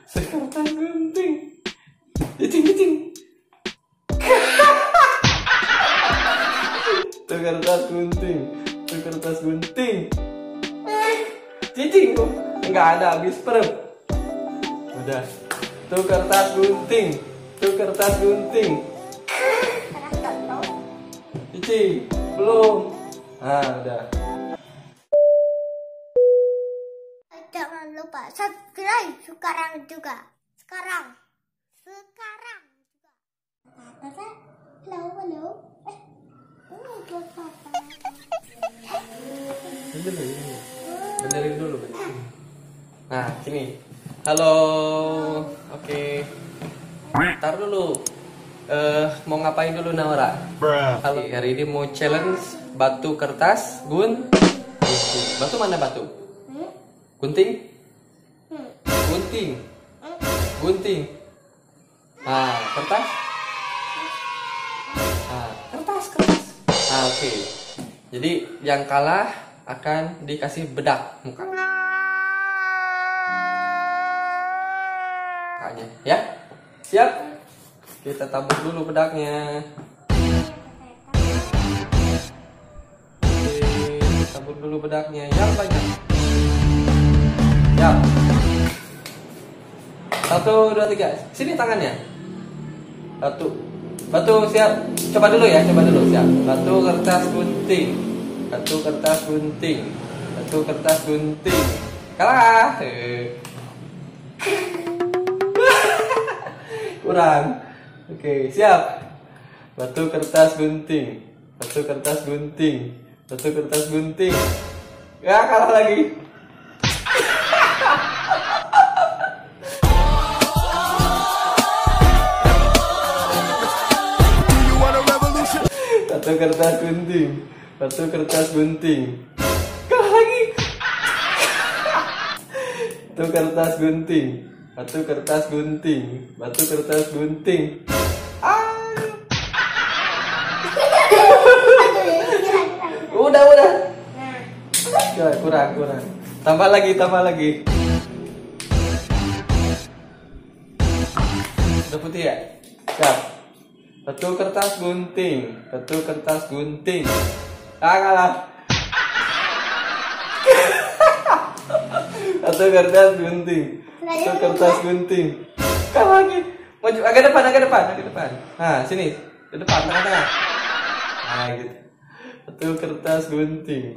sekertas gunting. Cicing. Tuh kertas gunting. Cicing tuh nggak ada, habis perem. Udah. Tuh kertas gunting. Cicing belum. Nah, udah. Jangan lupa subscribe sekarang juga. Sekarang juga. Halo. Benerin dulu. Nah, sini. Halo. Oke. Ntar dulu. Mau ngapain dulu Naura? Halo. Hari ini mau challenge batu kertas gunting. Batu mana batu? Gunting. Nah, kertas. Oke. Jadi yang kalah akan dikasih bedak muka. Mukanya, ya. Siap? Kita tabur dulu bedaknya. Oke, tabur dulu bedaknya yang banyak. Siap. 1, 2, 3. Sini tangannya. Batu siap. Coba dulu siap. Batu kertas gunting. Kalah. Kurang. Oke, siap. Batu kertas gunting. Ya, kalah lagi. Batu kertas gunting. Kalah lagi. Batu kertas gunting. Udah. Kurang. Tambah lagi. Udah putih ya? Siap. Batu kertas gunting. Kalah. Batu kertas gunting. Kalah lagi. Maju agak depan. Nah, sini. Ke depan, tengah. Nah, gitu. Batu kertas gunting.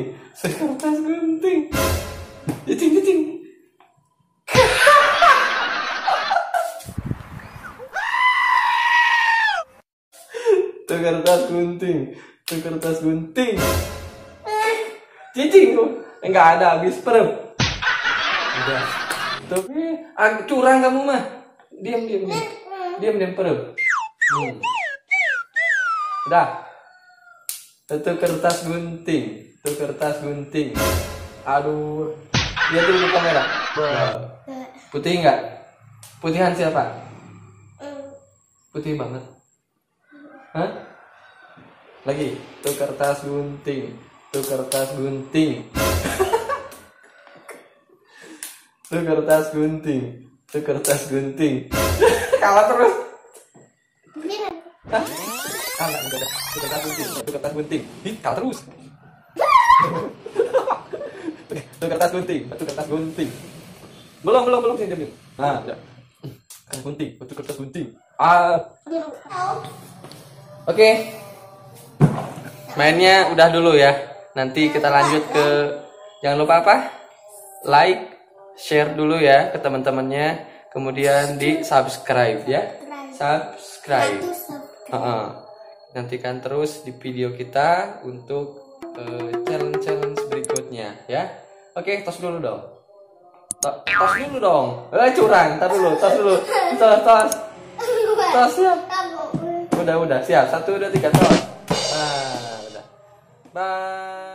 Cicing. Tuh kertas gunting. Cicing tuh nggak ada, habis perem. Udah. Tuh, curang kamu mah. Diam perem. Udah. Itu kertas gunting. Aduh. Lihat dulu di kamera. Putih nggak? Putihan siapa? Putih banget. Hah? Lagi. Itu kertas gunting. Itu kertas gunting. Kalah terus. Hah? Kalah enggak ada. Itu kertas gunting. Kalah terus. Itu kertas gunting. Belum sini. Nah, udah. Batu kertas gunting. Oke. Mainnya udah dulu ya. Nanti kita lanjut ke, jangan lupa apa? Like, share dulu ya ke teman-temannya, kemudian di subscribe ya. Subscribe. Nantikan terus di video kita untuk challenge berikutnya ya. Oke, tos dulu dong. Curang, tos dulu. Tos ya. Udah, siap. 1, 2, 3, tos. Nah, udah. Bye.